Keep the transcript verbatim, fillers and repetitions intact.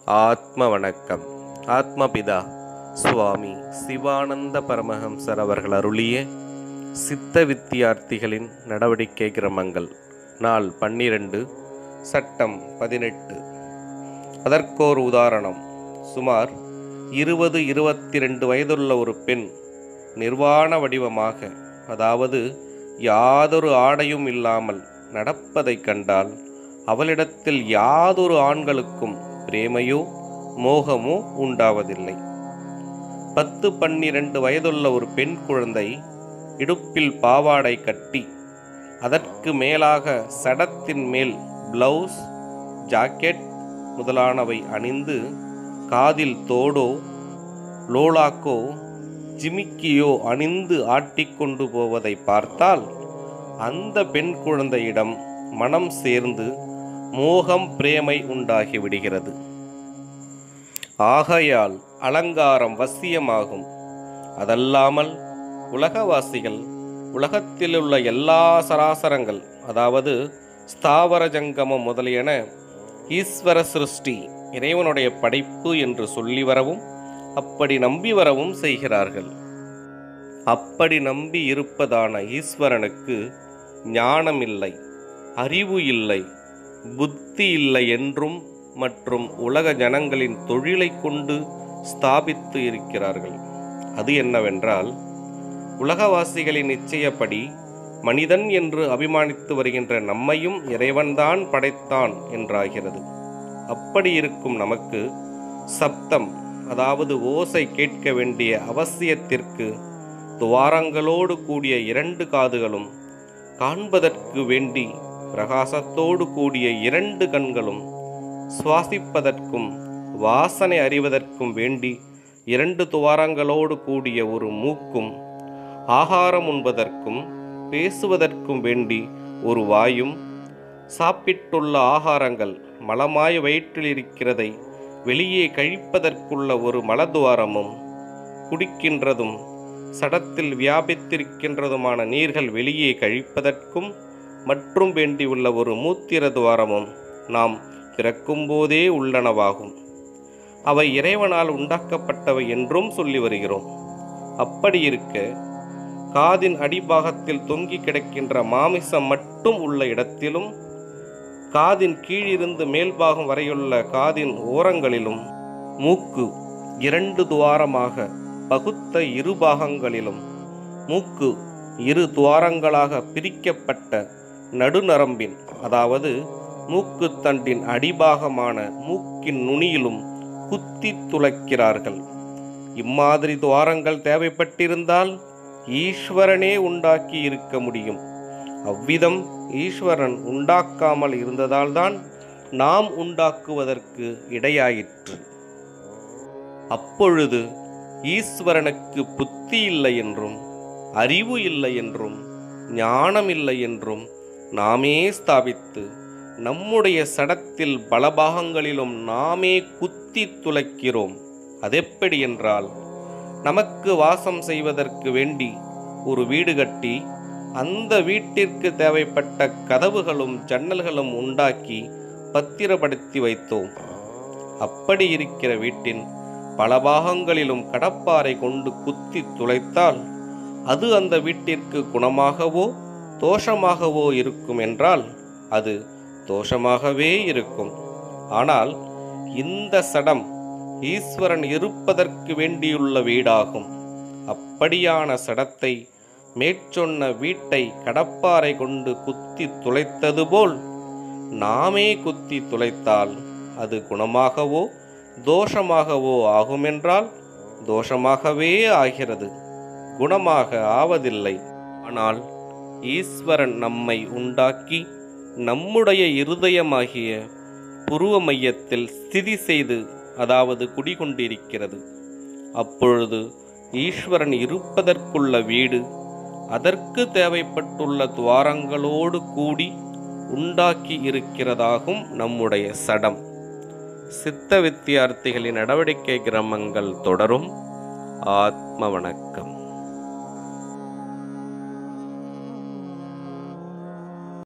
ஆத்ம வணக்கம். ஆத்மபிதா சுவாமி சிவானந்த பரமஹம்சர் அவர்கள் அருளிய சித்த வித்தியார்த்திகளின் நடவடிக்கை கிரமங்கள். நாள் பன்னிரண்டு, சட்டம் பதினெட்டு. அதற்கோர் உதாரணம். சுமார் இருபது இருபத்தி ரெண்டு வயதுள்ள ஒரு பெண் நிர்வாண வடிவமாக, அதாவது யாதொரு ஆடையும் இல்லாமல் நடப்பதைக் கண்டால் அவளிடத்தில் யாதொரு ஆண்களுக்கும் பிரேமையோ மோகமோ உண்டாவதில்லை. பத்து பன்னிரண்டு வயதுள்ள ஒரு பெண் குழந்தை இடுப்பில் பாவாடை கட்டி அதற்கு மேலாக சடத்தின் மேல் பிளவுஸ், ஜாக்கெட் முதலானவை அணிந்து காதில் தோடோ லோலாக்கோ ஜிமிக்கியோ அணிந்து ஆட்டிக்கொண்டு போவதை பார்த்தால் அந்த பெண் குழந்தையிடம் மனம் சேர்ந்து மோகம் பிரேமை உண்டாகிவிடுகிறது. ஆகையால் அலங்காரம் வசியமாகும். அதல்லாமல் உலகவாசிகள் உலகத்திலுள்ள எல்லா சராசரங்கள், அதாவது ஸ்தாவர ஜங்கமம் முதலியன ஈஸ்வர சிருஷ்டி, இறைவனுடைய படைப்பு என்று சொல்லி வரவும் அப்படி நம்பி வரவும் செய்கிறார்கள். அப்படி நம்பி இருப்பதான ஈஸ்வரனுக்கு ஞானம் இல்லை, அறிவு இல்லை, புத்தி இல்லை என்றும் மற்றும் உலக ஜனங்களின் தொழிலை கொண்டு ஸ்தாபித்து இருக்கிறார்கள். அது என்னவென்றால், உலகவாசிகளின் நிச்சயப்படி மனிதன் என்று அபிமானித்து வருகின்ற நம்மையும் இறைவன்தான் படைத்தான் என்றாகிறது. அப்படி இருக்கும் நமக்கு சப்தம், அதாவது ஓசை கேட்க வேண்டிய அவசியத்திற்கு துவாரங்களோடு கூடிய இரண்டு காதுகளும், காண்பதற்கு வேண்டி பிரகாசத்தோடு கூடிய இரண்டு கண்களும், சுவாசிப்பதற்கும் வாசனை அறிவதற்கும் வேண்டி இரண்டு துவாரங்களோடு கூடிய ஒரு மூக்கும், ஆகாரம் உண்பதற்கும் பேசுவதற்கும் வேண்டி ஒரு வாயும், சாப்பிட்டுள்ள ஆகாரங்கள் மலமாய் வயிற்றில் இருக்கிறதை வெளியே கழிப்பதற்குள்ள ஒரு மலத்துவாரமும், குடிக்கின்றதும் சடத்தில் வியாபித்திருக்கின்றதுமான நீர்கள் வெளியே கழிப்பதற்கும் மற்றும் வேண்டியுள்ள ஒரு மூத்திர துவாரமும் நாம் பிறக்கும்போதே உள்ளனவாகும். அவை இறைவனால் உண்டாக்கப்பட்டவை என்றும் சொல்லி வருகிறோம். அப்படி இருக்க காதின் அடிபாகத்தில் தொங்கி கிடக்கின்ற மாமிசம் மட்டும் உள்ள இடத்திலும், காதின் கீழிருந்து மேல்பாகம் வரையுள்ள காதின் ஓரங்களிலும், மூக்கு இரண்டு துவாரமாக பகுத்த இரு பாகங்களிலும், மூக்கு இரு துவாரங்களாக பிரிக்கப்பட்ட நடுநரம்பின், அதாவது மூக்கு தண்டின் அடிபாகமான மூக்கின் நுனியிலும் குத்தி துளைக்கிறார்கள். இம்மாதிரி துவாரங்கள் தேவைப்பட்டிருந்தால் ஈஸ்வரனே உண்டாக்கி இருக்க முடியும். அவ்விதம் ஈஸ்வரன் உண்டாக்காமல் இருந்ததால்தான் நாம் உண்டாக்குவதற்கு இடையாயிற்று. அப்பொழுது ஈஸ்வரனுக்கு புத்தி இல்லை என்றும் அறிவு இல்லை என்றும் ஞானம் இல்லை என்றும் நாமே ஸ்தாபித்து நம்முடைய சடத்தில் பலபாகங்களிலும் நாமே குத்தி துளைக்கிறோம். அதெப்படி என்றால், நமக்கு வாசம் செய்வதற்கு வேண்டி ஒரு வீடு கட்டி அந்த வீட்டிற்கு தேவைப்பட்ட கதவுகளும் ஜன்னல்களும் உண்டாக்கி பத்திரப்படுத்தி வைத்தோம். அப்படி இருக்கிற வீட்டின் பல பாகங்களிலும் கடப்பாரை கொண்டு குத்தி துளைத்தால் அது அந்த வீட்டிற்கு குணமாகவோ தோஷமாகவோ இருக்கும் என்றால் அது தோஷமாகவே இருக்கும். ஆனால் இந்த சடம் ஈஸ்வரன் இருப்பதற்கு வேண்டியுள்ள வீடாகும். அப்படியான சடத்தை மேற்சொன்ன வீட்டை கடப்பாரை கொண்டு குத்தி துளைத்தது போல் நாமே குத்தி துளைத்தால் அது குணமாகவோ தோஷமாகவோ ஆகுமென்றால் தோஷமாகவே ஆகிறது, குணமாக ஆவதில்லை. ஆனால் ஈஸ்வரன் நம்மை உண்டாக்கி நம்முடைய இருதயமாகிய புருவ மையத்தில் ஸ்திதி செய்து, அதாவது குடிகொண்டிருக்கிறது. அப்பொழுது ஈஸ்வரன் இருப்பதற்குள்ள வீடு அதற்கு தேவைப்பட்டுள்ள துவாரங்களோடு கூடி உண்டாக்கி இருக்கிறதாகும் நம்முடைய சடம். சித்த வித்தியார்த்திகளின் நடவடிக்கை கிரமங்கள் தொடரும். ஆத்ம வணக்கம்.